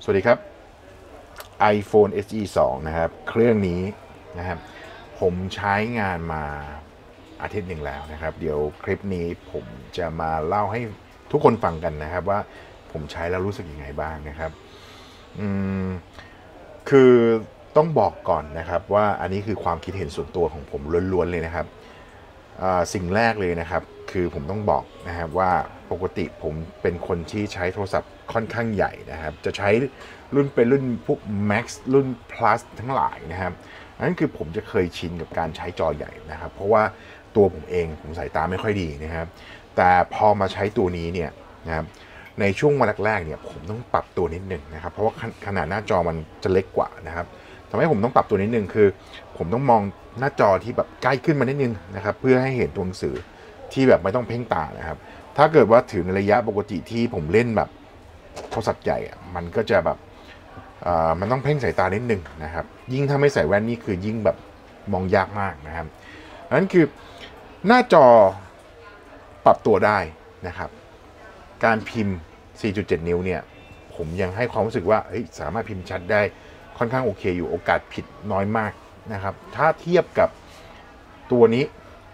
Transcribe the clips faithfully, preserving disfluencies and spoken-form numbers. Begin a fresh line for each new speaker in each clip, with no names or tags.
สวัสดีครับ iPhone เอส อี สอง นะครับเครื่องนี้นะครับผมใช้งานมาอาทิตย์หนึ่งแล้วนะครับเดี๋ยวคลิปนี้ผมจะมาเล่าให้ทุกคนฟังกันนะครับว่าผมใช้แล้วรู้สึกยังไงบ้างนะครับอืมคือต้องบอกก่อนนะครับว่าอันนี้คือความคิดเห็นส่วนตัวของผมล้วนๆเลยนะครับสิ่งแรกเลยนะครับคือผมต้องบอกนะครับว่าปกติผมเป็นคนที่ใช้โทรศัพท์ค่อนข้างใหญ่นะครับจะใช้รุ่นเป็นรุ่นพวก Max รุ่น Plus ทั้งหลายนะครับนั่นคือผมจะเคยชินกับการใช้จอใหญ่นะครับเพราะว่าตัวผมเองผมสายตาไม่ค่อยดีนะครับแต่พอมาใช้ตัวนี้เนี่ยนะครับในช่วงวันแรกๆเนี่ยผมต้องปรับตัวนิดหนึ่งนะครับเพราะว่าขนาดหน้าจอมันจะเล็กกว่านะครับทำให้ผมต้องปรับตัวนิดนึงคือผมต้องมองหน้าจอที่แบบใกล้ขึ้นมานิดนึงนะครับเพื่อให้เห็นตัวหนังสือที่แบบไม่ต้องเพ่งตานะครับถ้าเกิดว่าถือในระยะปกติที่ผมเล่นแบบโทรศัพท์ใหญ่มันก็จะแบบมันต้องเพ่งสายตานิดนึงนะครับยิ่งถ้าไม่ใส่แว่นนี่คือยิ่งแบบมองยากมากนะครับนั่นคือหน้าจอปรับตัวได้นะครับการพิมพ์ สี่จุดเจ็ด นิ้วเนี่ยผมยังให้ความรู้สึกว่าสามารถพิมพ์ชัดได้ค่อนข้างโอเคอยู่โอกาสผิดน้อยมากนะครับถ้าเทียบกับตัวนี้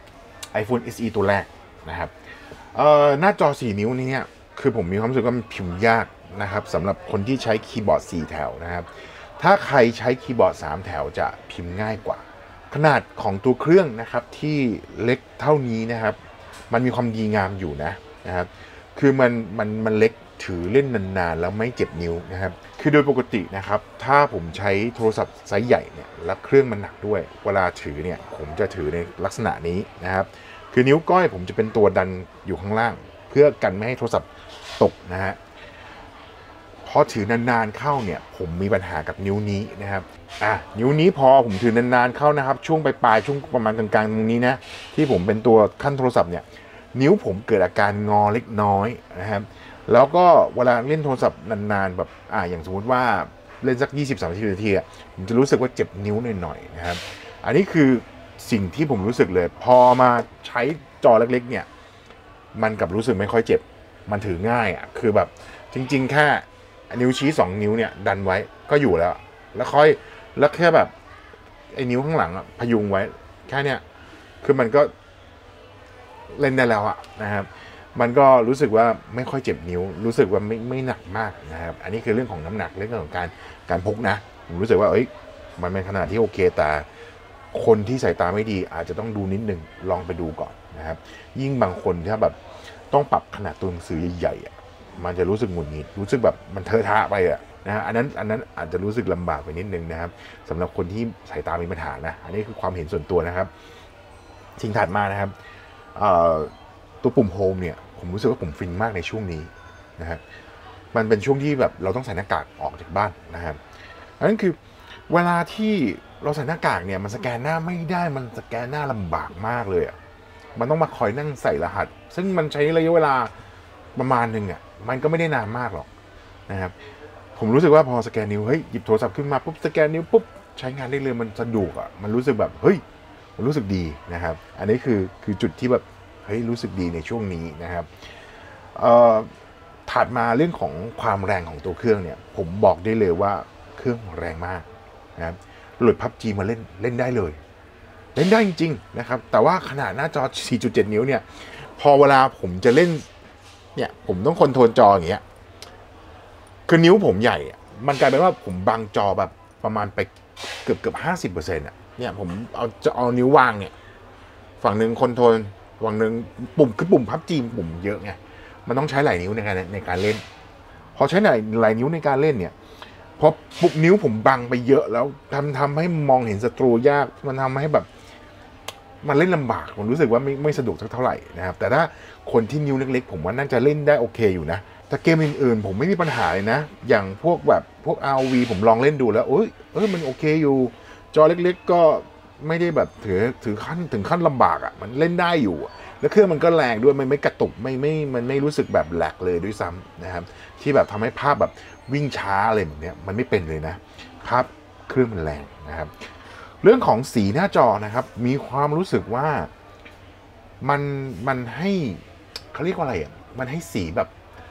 iPhone เอส อี ตัวแรกนะครับหน้าจอสี่นิ้วนี้เนี่ยคือผมมีความรู้สึกว่ามันพิมพ์ยากนะครับสำหรับคนที่ใช้คีย์บอร์ดสี่แถวนะครับถ้าใครใช้คีย์บอร์ดสามแถวจะพิมพ์ง่ายกว่าขนาดของตัวเครื่องนะครับที่เล็กเท่านี้นะครับมันมีความดีงามอยู่นะนะครับคือมันมันมันเล็กถือเล่นนานๆแล้วไม่เจ็บนิ้วนะครับคือโดยปกตินะครับถ้าผมใช้โทรศัพท์ไซส์ใหญ่เนี่ยแล้วเครื่องมันหนักด้วยเวลาถือเนี่ยผมจะถือในลักษณะนี้นะครับคือนิ้วก้อยผมจะเป็นตัวดันอยู่ข้างล่างเพื่อกันไม่ให้โทรศัพท์ตกนะฮะพอถือนานๆเข้าเนี่ยผมมีปัญหากับนิ้วนี้นะครับอ่ะนิ้วนี้พอผมถือนานๆเข้านะครับช่วงปลายๆช่วงประมาณกลางๆตรงนี้นะที่ผมเป็นตัวขั้นโทรศัพท์เนี่ยนิ้วผมเกิดอาการงอเล็กน้อยนะครับแล้วก็เวลาเล่นโทรศัพท์นานๆแบบอ่าอย่างสมมติว่าเล่นสัก ยี่สิบถึงสามสิบ นาทีอ่ะผมจะรู้สึกว่าเจ็บนิ้วหน่อยๆนะครับอันนี้คือสิ่งที่ผมรู้สึกเลยพอมาใช้จอเล็กๆเนี่ยมันกับรู้สึกไม่ค่อยเจ็บมันถือง่ายอ่ะคือแบบจริงๆแค่นิ้วชี้สองนิ้วเนี่ยดันไว้ก็อยู่แล้วแล้วค่อยแล้วแค่แบบไอ้นิ้วข้างหลังอ่ะพยุงไว้แค่เนี้ยคือมันก็เล่นได้แล้วอ่ะนะครับมันก็รู้สึกว่าไม่ค่อยเจ็บนิ้วรู้สึกว่าไม่ไม่หนักมากนะครับอันนี้คือเรื่องของน้ำหนักเรื่องของการการพกนะผมรู้สึกว่าเอ้ยมันเป็นขนาดที่โอเคแต่คนที่สายตาไม่ดีอาจจะต้องดูนิดนึงลองไปดูก่อนนะครับยิ่งบางคนถ้าแบบต้องปรับขนาดตัวหนังสือใหญ่ๆมันจะรู้สึกหงุดหงิดรู้สึกแบบมันเทอะทะไปอ่ะนะฮะอันนั้นอันนั้นอาจจะรู้สึกลำบากไปนิดนึงนะครับสำหรับคนที่สายตามีปัญหานะอันนี้คือความเห็นส่วนตัวนะครับสิ่งถัดมานะครับตัวปุ่มโฮมเนี่ยผมรู้สึกว่าผมฟินมากในช่วงนี้นะฮะมันเป็นช่วงที่แบบเราต้องใส่หน้ากากออกจากบ้านนะครับอันนั้นคือเวลาที่เราใส่หน้ากากเนี่ยมันสแกนหน้าไม่ได้มันสแกนหน้าลำบากมากเลยอ่ะมันต้องมาคอยนั่งใส่รหัสซึ่งมันใช้ระยะเวลาประมาณหนึ่งอ่ะมันก็ไม่ได้นานมากหรอกนะครับผมรู้สึกว่าพอสแกนนิ้วเฮ้ยหยิบโทรศัพท์ขึ้นมาปุ๊บสแกนนิ้วปุ๊บใช้งานได้เลยมันสะดวกอ่ะมันรู้สึกแบบเฮ้ยมันรู้สึกดีนะครับอันนี้คือคือจุดที่แบบเฮ้ยรู้สึกดีในช่วงนี้นะครับเอ่อถัดมาเรื่องของความแรงของตัวเครื่องเนี่ยผมบอกได้เลยว่าเครื่องแรงมากนะครับโหลด พับจี มาเล่นเล่นได้เลยเล่นได้จริงๆนะครับแต่ว่าขนาดหน้าจอ สี่จุดเจ็ด นิ้วเนี่ยพอเวลาผมจะเล่นเนี่ยผมต้องคอนโทรลจออย่างเงี้ยคือนิ้วผมใหญ่มันกลายเป็นว่าผมบังจอแบบประมาณไปเกือบเกือบห้าสิบเปอร์เซ็นต์อ่ะเนี่ยผมเอาจะเอานิ้ววางเนี่ยฝั่งหนึ่งคอนโทรลฝั่งหนึ่งปุ่มคือปุ่ม พับจี ปุ่มเยอะไงมันต้องใช้หลายนิ้วในการในการเล่นพอใช้หลายหลายนิ้วในการเล่นเนี่ยพอปุกนิ้วผมบังไปเยอะแล้วทำทำให้มองเห็นศัตรูยากมันทำให้แบบมันเล่นลำบากผมรู้สึกว่าไม่ไม่สะดวกเท่าไหร่นะครับแต่ถ้าคนที่นิ้วเล็กๆผมว่าน่าจะเล่นได้โอเคอยู่นะแต่เกมอื่นๆผมไม่มีปัญหาเลยนะอย่างพวกแบบพวก อาร์ โอ วี ผมลองเล่นดูแล้วเอ้ยเออมันโอเคอยู่จอเล็กๆก็ไม่ได้แบบถือถือขั้นถึงขั้นลำบากอ่ะมันเล่นได้อยู่แล้วเครื่องมันก็แรงด้วยมันไม่กระตุกไม่ไม่มันไม่รู้สึกแบบแหลกเลยด้วยซ้ำนะครับที่แบบทำให้ภาพแบบวิ่งช้าอะไรแบบนี้มันไม่เป็นเลยนะภาพเครื่องมันแรงนะครับเรื่องของสีหน้าจอนะครับมีความรู้สึกว่ามันมันให้เขาเรียกว่าอะไรอ่ะมันให้สีแบบ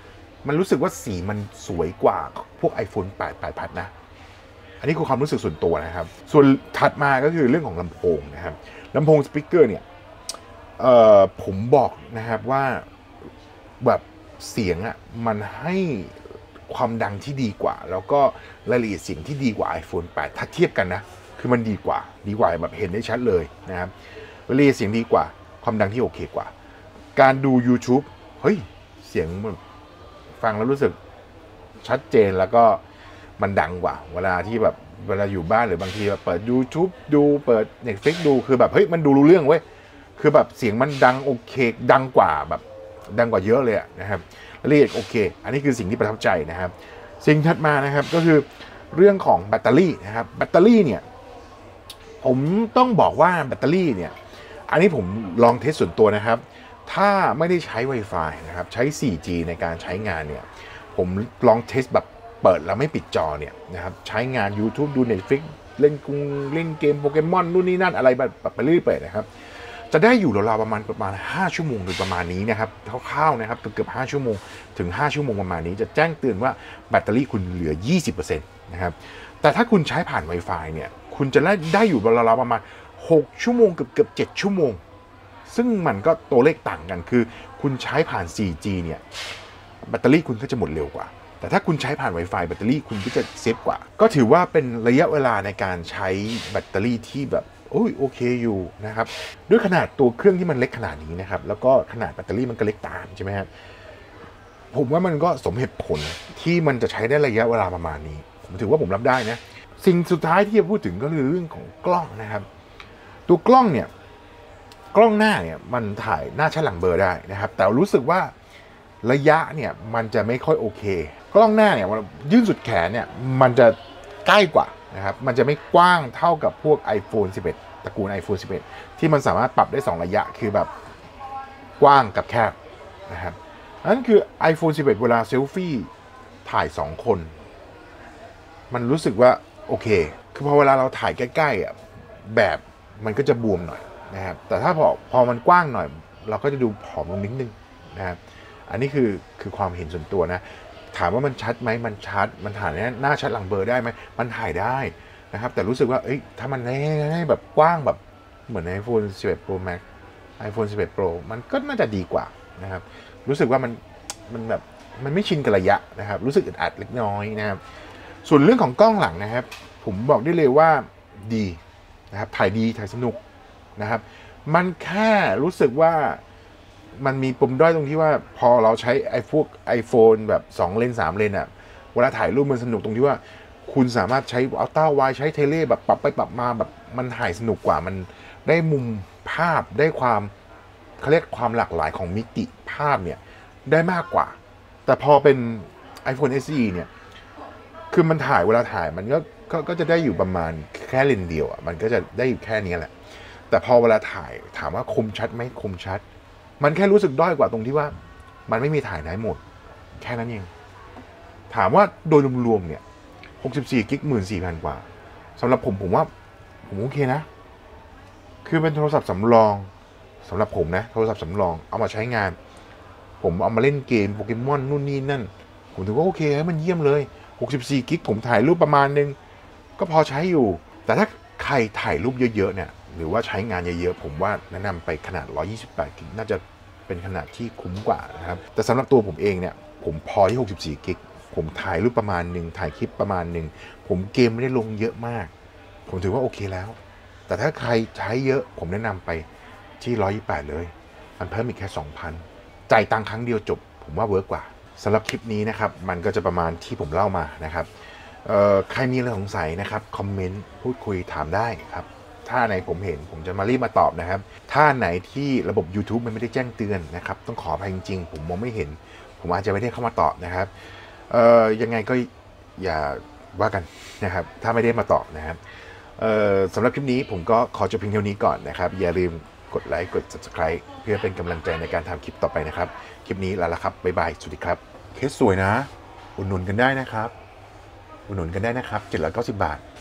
มันรู้สึกว่าสีมันสวยกว่าพวก iPhone แปด แปด Plus นะอันนี้คือความรู้สึกส่วนตัวนะครับส่วนถัดมาก็คือเรื่องของลำโพงนะครับลำโพงสปีกเกอร์เนี่ยเอ่อผมบอกนะครับว่าแบบเสียงอ่ะมันให้ความดังที่ดีกว่าแล้วก็รายละเอียดเสียงที่ดีกว่า iPhone แปด ถ้าเทียบกันนะคือมันดีกว่าดีกว่าแบบเห็นได้ชัดเลยนะครับรายละเอียดเสียงดีกว่าความดังที่โอเคกว่าการดู YouTube เฮ้ยเสียงฟังแล้วรู้สึกชัดเจนแล้วก็มันดังกว่าเวลาที่แบบเวลาอยู่บ้านหรือบางทีแบบเปิด YouTube ดูเปิด Netflix ดูคือแบบเฮ้ยมันดูรู้เรื่องเว้ยคือแบบเสียงมันดังโอเคดังกว่าแบบดังกว่าเยอะเลยนะครับรายละเอียดโอเคอันนี้คือสิ่งที่ประทับใจนะครับสิ่งถัดมานะครับก็คือเรื่องของแบตเตอรี่นะครับแบตเตอรี่เนี่ยผมต้องบอกว่าแบตเตอรี่เนี่ยอันนี้ผมลองเทสส่วนตัวนะครับถ้าไม่ได้ใช้ Wi-Fi นะครับใช้ โฟร์จี ในการใช้งานเนี่ยผมลองเทสแบบเปิดแล้วไม่ปิดจอเนี่ยนะครับใช้งาน YouTube ดู Netflix เล่นกุ้งเล่นเกมโปเกมอนนู่นนี่นั่นอะไรแบบไปเรื่อยๆนะครับจะได้อยู่ราวๆประมาณประมาณห้าชั่วโมงโดยประมาณนี้นะครับคร่าวๆนะครับเกือบห้าชั่วโมงถึงห้าชั่วโมงประมาณนี้จะแจ้งเตือนว่าแบตเตอรี่คุณเหลือ ยี่สิบเปอร์เซ็นต์ นะครับแต่ถ้าคุณใช้ผ่าน Wi-Fi เนี่ยคุณจะได้ได้อยู่ราวๆประมาณหกชั่วโมงเกือบเกือบเจ็ดชั่วโมงซึ่งมันก็ตัวเลขต่างกันคือคุณใช้ผ่าน โฟร์จี เนี่ยแบตเตอรี่คุณก็จะหมดเร็วกว่าแต่ถ้าคุณใช้ผ่าน Wi-Fi แบตเตอรี่คุณก็จะเซฟกว่าก็ถือว่าเป็นระยะเวลาในการใช้แบตเตอรี่ที่แบบโอ้ยโอเคอยู่นะครับด้วยขนาดตัวเครื่องที่มันเล็กขนาดนี้นะครับแล้วก็ขนาดแบตเตอรี่มันก็เล็กตามใช่ไหมครับผมว่ามันก็สมเหตุผลที่มันจะใช้ได้ระยะเวลาประมาณนี้ผมถือว่าผมรับได้นะสิ่งสุดท้ายที่จะพูดถึงก็คือเรื่องของกล้องนะครับตัวกล้องเนี่ยกล้องหน้าเนี่ยมันถ่ายหน้าชัดหลังเบลอได้นะครับแต่รู้สึกว่าระยะเนี่ยมันจะไม่ค่อยโอเคกล้องหน้าเนี่ยยื่นสุดแขนเนี่ยมันจะใกล้กว่านะครับมันจะไม่กว้างเท่ากับพวก iPhone สิบเอ็ด ตระกูล iPhone สิบเอ็ด ที่มันสามารถปรับได้สองระยะคือแบบกว้างกับแคบนะครับนั่นคือ iPhone สิบเอ็ด เวลาเซลฟี่ถ่ายสองคนมันรู้สึกว่าโอเคคือพอเวลาเราถ่ายใกล้ๆอ่ะแบบมันก็จะบวมหน่อยนะครับแต่ถ้าพอพอมันกว้างหน่อยเราก็จะดูผอมลงนิดนึงนะครับอันนี้คือคือความเห็นส่วนตัวนะถามว่ามันชัดไหมมันชัดมันถ่ายหน้าชัดหลังเบลอได้ไหมมันถ่ายได้นะครับแต่รู้สึกว่าเอ้ยถ้ามันให้แบบกว้างแบบเหมือน iPhone สิบเอ็ด Pro Max iPhone สิบเอ็ด Pro มันก็น่าจะดีกว่านะครับรู้สึกว่ามันมันแบบมันไม่ชินกับระยะนะครับรู้สึกอึดอัดเล็กน้อยนะครับส่วนเรื่องของกล้องหลังนะครับผมบอกได้เลยว่าดีนะครับถ่ายดีถ่ายสนุกนะครับมันแค่รู้สึกว่ามันมีปมด้อยตรงที่ว่าพอเราใช้ไอ้พวก iPhone แบบสองเลนสามเลนอ่ะเวลาถ่ายรูปมันสนุกตรงที่ว่าคุณสามารถใช้อัลต้าไวด์ใช้เทเลแบบปรับไปปรับมาแบบมันถ่ายสนุกกว่ามันได้มุมภาพได้ความเขาเรียกความหลากหลายของมิติภาพเนี่ยได้มากกว่าแต่พอเป็น iPhone เอส อี เนี่ยคือมันถ่ายเวลาถ่ายมันก็ก็ก็จะได้อยู่ประมาณแค่เลนเดียวอ่ะมันก็จะได้อยู่แค่นี้แหละแต่พอเวลาถ่ายถามว่าคมชัดไหมคมชัดมันแค่รู้สึกด้อยกว่าตรงที่ว่ามันไม่มีถ่ายไนท์โหมดแค่นั้นเองถามว่าโดยรวมๆเนี่ยหกสิบสี่กิก หนึ่งหมื่นสี่พัน กว่าสำหรับผมผมว่าผมโอเคนะคือเป็นโทรศัพท์สำรองสำหรับผมนะโทรศัพท์สำรองเอามาใช้งานผมเอามาเล่นเกมโปเกมอนนู่นนี่นั่นผมถือว่าโอเคมันเยี่ยมเลยหกสิบสี่กิกผมถ่ายรูปประมาณนึงก็พอใช้อยู่แต่ถ้าใครถ่ายรูปเยอะๆเนี่ยหรือว่าใช้งานเยอะๆผมว่าแนะนำไปขนาดหนึ่งร้อยยี่สิบแปดกิกน่าจะเป็นขนาดที่คุ้มกว่านะครับแต่สำหรับตัวผมเองเนี่ยผมพอที่หกสิบสี่กิกผมถ่ายรูปประมาณหนึ่งถ่ายคลิปประมาณหนึ่งผมเกมไม่ได้ลงเยอะมากผมถือว่าโอเคแล้วแต่ถ้าใครใช้เยอะผมแนะนำไปที่หนึ่งร้อยยี่สิบแปดเลยมันเพิ่มอีกแค่ สองพัน จ่ายตังค์ครั้งเดียวจบผมว่าเวิร์กกว่าสำหรับคลิปนี้นะครับมันก็จะประมาณที่ผมเล่ามานะครับใครมีอะไรสงสัยนะครับคอมเมนต์พูดคุยถามได้ครับถ้าไหนผมเห็นผมจะมารีบมาตอบนะครับถ้าไหนที่ระบบ YouTube มันไม่ได้แจ้งเตือนนะครับต้องขออภัยจริงๆผมมองไม่เห็นผมอาจจะไม่ได้เข้ามาตอบนะครับเอ่อยังไงก็อย่าว่ากันนะครับถ้าไม่ได้มาตอบนะครับเอ่อสำหรับคลิปนี้ผมก็ขอจบเพียงเท่านี้ก่อนนะครับอย่าลืมกดไลค์กด Subscribe เพื่อเป็นกำลังใจในการทำคลิปต่อไปนะครับคลิปนี้ลาละครับบ๊ายบายสวัสดีครับเคสสวยนะอุดหนุนกันได้นะครับอุดหนุนกันได้นะครับเจ็ดร้อยเก้าสิบบาท